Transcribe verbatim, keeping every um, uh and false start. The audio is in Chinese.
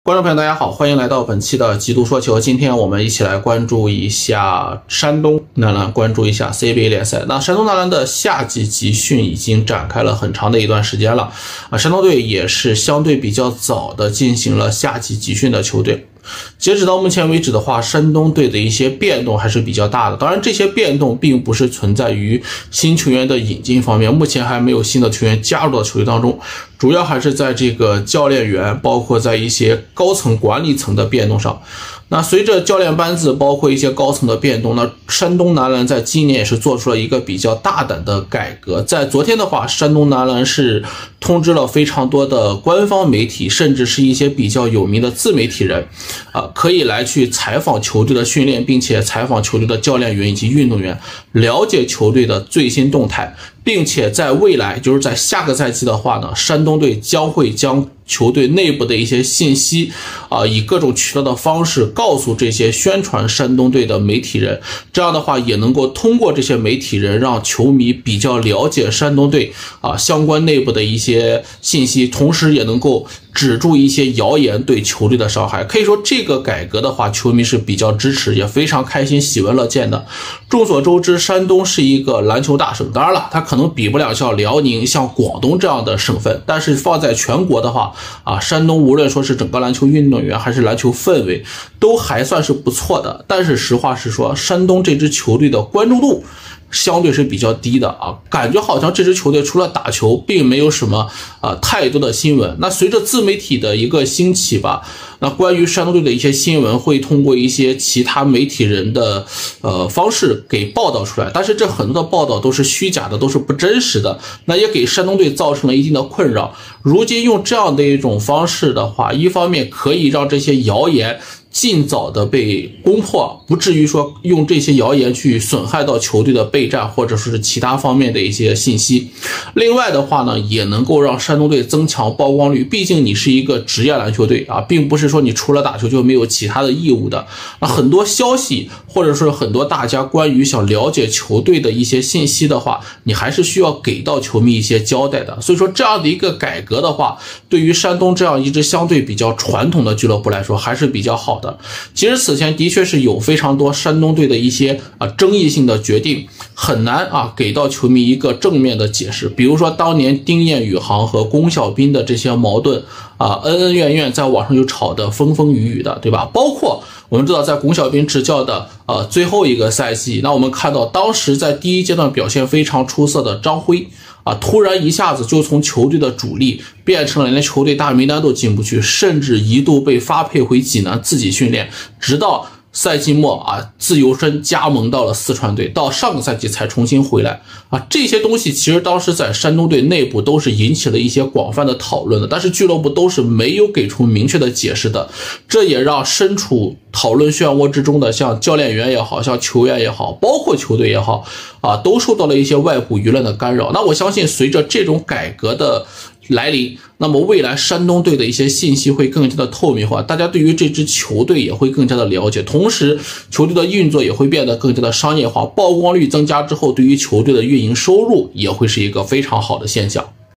观众朋友大家好，欢迎来到本期的极度说球。今天我们一起来关注一下山东男篮，关注一下 C B A 联赛。那山东男篮的夏季集训已经展开了很长的一段时间了啊，山东队也是相对比较早的进行了夏季集训的球队。截止到目前为止的话，山东队的一些变动还是比较大的。当然，这些变动并不是存在于新球员的引进方面，目前还没有新的球员加入到球队当中，主要还是在这个教练员，包括在一些高层管理层的变动上。那随着教练班子包括一些高层的变动呢，山东男篮在今年也是做出了一个比较大胆的改革。在昨天的话，山东男篮是通知了非常多的官方媒体，甚至是一些比较有名的自媒体人啊、呃，可以来去采访球队的训练，并且采访球队的教练员以及运动员，了解球队的最新动态，并且在未来就是在下个赛季的话呢，山东队将会将球队内部的一些信息啊、呃，以各种渠道的方式告诉这些宣传山东队的媒体人，这样的话也能够通过这些媒体人让球迷比较了解山东队啊相关内部的一些信息，同时也能够止住一些谣言对球队的伤害。可以说这个改革的话，球迷是比较支持，也非常开心，喜闻乐见的。众所周知，山东是一个篮球大省，当然了，它可能比不了像辽宁、像广东这样的省份，但是放在全国的话啊，山东无论说是整个篮球运动员还是篮球氛围都还算是不错的。但是实话实说，山东这支球队的关注度相对是比较低的啊，感觉好像这支球队除了打球并没有什么啊太多的新闻。那随着自媒体的一个兴起吧，那关于山东队的一些新闻会通过一些其他媒体人的呃方式给报道出来，但是这很多的报道都是虚假的，都是不真实的，那也给山东队造成了一定的困扰。如今用这样的一种方式的话，一方面可以让这些谣言尽早的被攻破，不至于说用这些谣言去损害到球队的备战或者说是其他方面的一些信息。另外的话呢，也能够让山东队增强曝光率，毕竟你是一个职业篮球队啊，并不是说你除了打球就没有其他的义务的。那很多消息或者说很多大家关于想了解球队的一些信息的话，你还是需要给到球迷一些交代的。所以说这样的一个改革的话，对于山东这样一支相对比较传统的俱乐部来说还是比较好的。其实此前的确是有非常多山东队的一些啊争议性的决定，很难啊给到球迷一个正面的解释。比如说当年丁彦雨航和龚小彬的这些矛盾啊，恩恩怨怨，在网上就吵得风风雨雨的，对吧？包括我们知道在龚小彬执教的呃最后一个赛季，那我们看到当时在第一阶段表现非常出色的张辉啊，突然一下子就从球队的主力变成了连球队大名单都进不去，甚至一度被发配回济南自己训练，直到赛季末啊，自由身加盟到了四川队，到上个赛季才重新回来啊。这些东西其实当时在山东队内部都是引起了一些广泛的讨论的，但是俱乐部都是没有给出明确的解释的。这也让身处讨论漩涡之中的像教练员也好，像球员也好，包括球队也好啊，都受到了一些外部舆论的干扰。那我相信随着这种改革的来临，那么未来山东队的一些信息会更加的透明化，大家对于这支球队也会更加的了解，同时球队的运作也会变得更加的商业化，曝光率增加之后，对于球队的运营收入也会是一个非常好的现象。